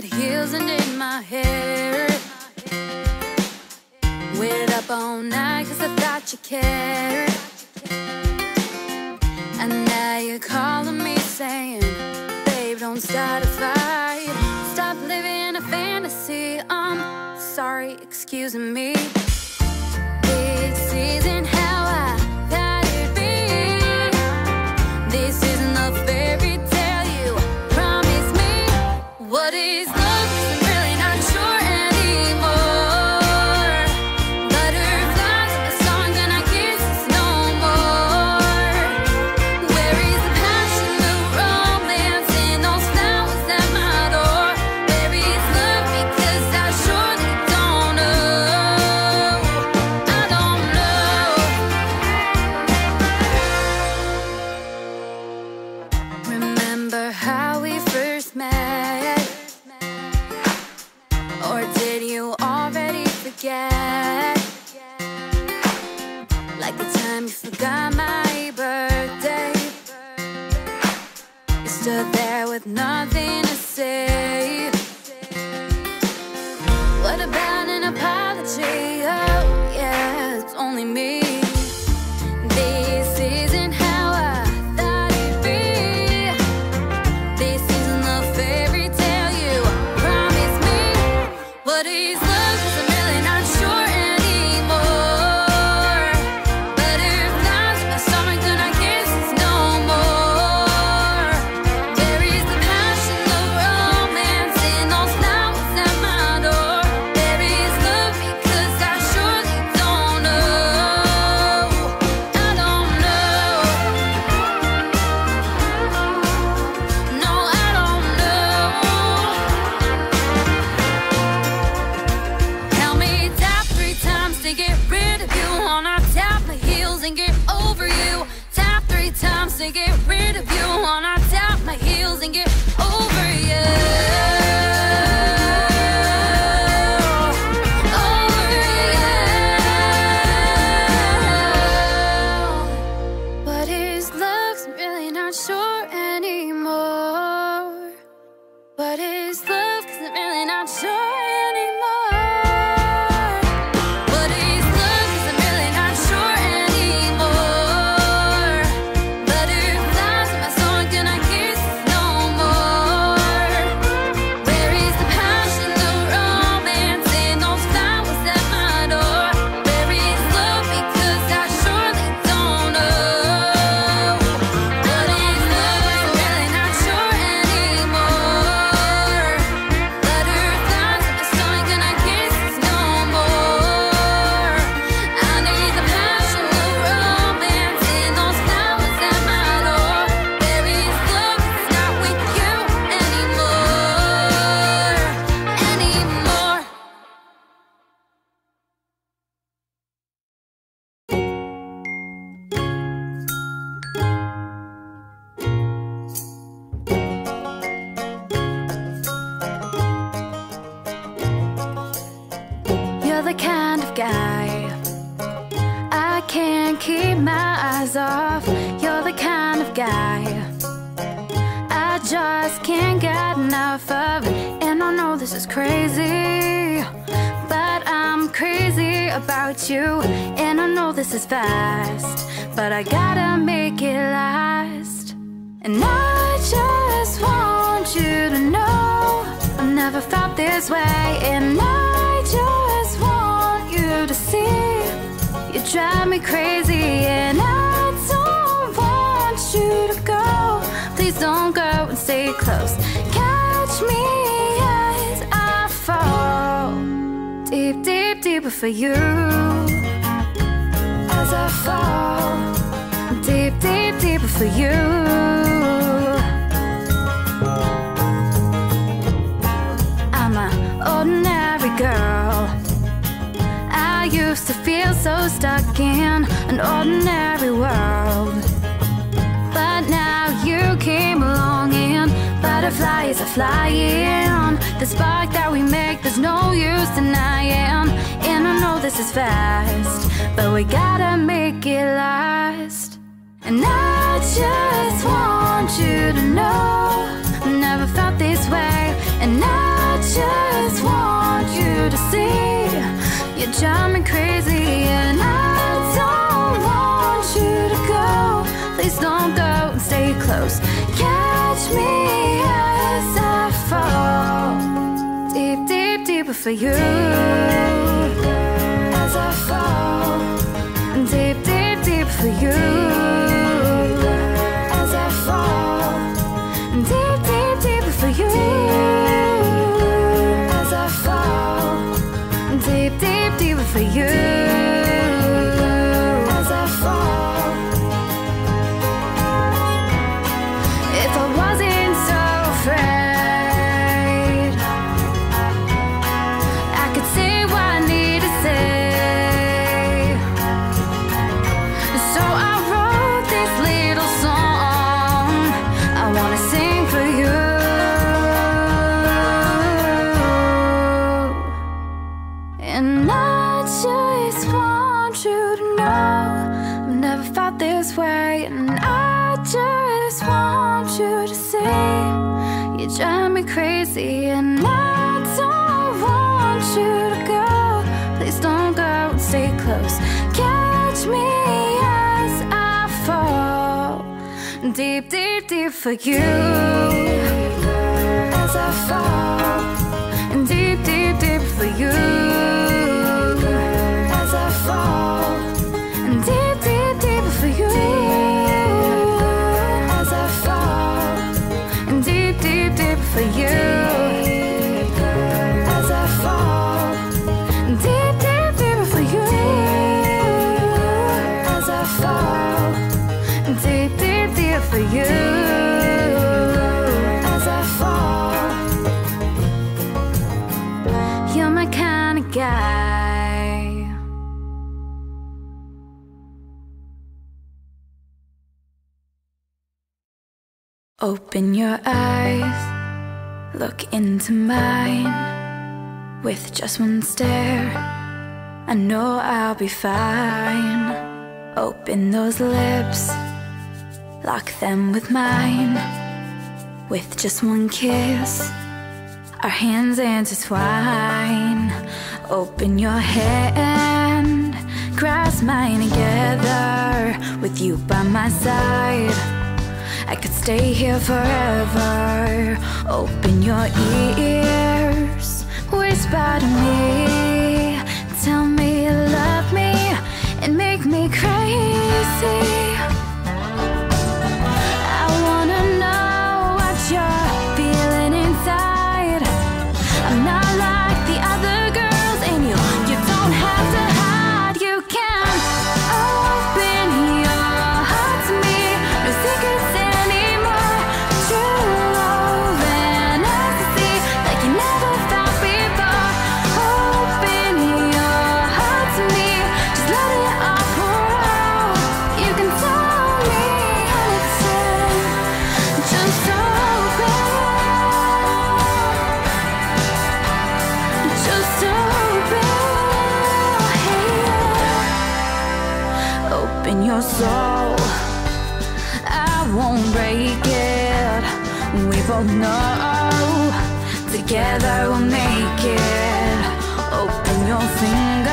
red heels and in my hair. Waited up all night cause I thought you cared. And now you're calling me saying, babe, don't start a fight. Stop living a fantasy. I'm sorry, excuse me. This isn't how I thought it'd be. This isn't the fairy tale you promised me. What is love? 'Cause I'm really not sure anymore. Butterflies on the songs and our kisses no more. Where is the passion, the romance in those flowers at my door? Where is love? Because I surely don't know. I don't know. Remember how we first met? Or did you already forget? Like the time you forgot my birthday. You stood there with nothing to say. What about an apology? Oh yeah, it's only me. This isn't how I thought it'd be. This isn't the fairy tale you promised me. What is love? 'Cause I'm really not sure anymore. Butterflies in my stomach and our kisses no more. Where is the passion, the romance in those flowers at my door? Where is love? Because I surely don't know. I don't know. No, I don't know. Tell me tap 3 times to get rid of you. Wanna tap my heels and get over you. Tap 3 times to get rid of you. Wanna tap my heels and get over you. Over you. What is love? 'Cause I'm really not sure anymore. What is love? 'Cause I'm really not sure anymore. What is love? 'Cause I'm really not sure anymore. Butterflies in my stomach and our kisses no more. Where is the passion, the romance in those flowers at my door? Where is love? Because I surely don't know. What is love? 'Cause I'm really not sure anymore. Butterflies in my stomach and our kisses no more. I need the passion, the romance in those flowers at my door. Where is love? It's not with you anymore. Anymore. You're the kind of guy I can't keep my eyes off. You're the kind of guy I just can't get enough of. And I know this is crazy, but I'm crazy about you. And I know this is fast, but I gotta make it last. And I just want you to know I've never felt this way. And I just want you to see you drive me crazy. And I don't want you to go. Please don't go and stay close. Catch me as I fall deep, deep, deeper for you. As I fall deep, deep, deeper for you. I'm an ordinary girl. I used to feel so stuck in an ordinary world. But now you came along and butterflies are flying. The spark that we make, there's no use denying. And I know this is fast, but we gotta make it last. And I just want you to know I never felt this way. And I drive me crazy, and I don't want you to go. Please don't go and stay close. Catch me as I fall, deep, deep, deeper for you. As I fall, deep, deep, deep for you. As I fall, deep, deep, deeper for you. As I fall, deep, deep, deeper for you. As I fall. If I wasn't so afraid, I could say what I need to say. So I wrote this little song I wanna sing for you. And I just want you to know I've never felt this way. And I just want you to see you drive me crazy. And I don't want you to go. Please don't go and stay close. Catch me as I fall, deep, deep, deep for you. As I fall, deep, deep, deep for you. As I fall, deep, deep, deep for you. As I fall, deep, deep, deep for you. As I fall, deep, deep, deep for you. As I fall, deep, deep, deep for you. As I fall, you're my kind of guy. Open your eyes, look into mine. With just one stare, I know I'll be fine. Open those lips, lock them with mine. With just one kiss, our hands intertwine. Open your hand, grasp mine together. With you by my side, I could stay here forever. Open your ears, whisper to me. Tell me you love me and make me crazy. I wanna know what you're feeling inside. I'm not like the other girls, and you don't have to hide. You can open your heart to me. No secrets anymore. True love and ecstasy, like you never felt before. Open your heart to me. Just let it all pour out. You can tell me anything. Just open. Just open. Hey. Open your soul, I won't break it. We both know together we'll make it. Open your fingers,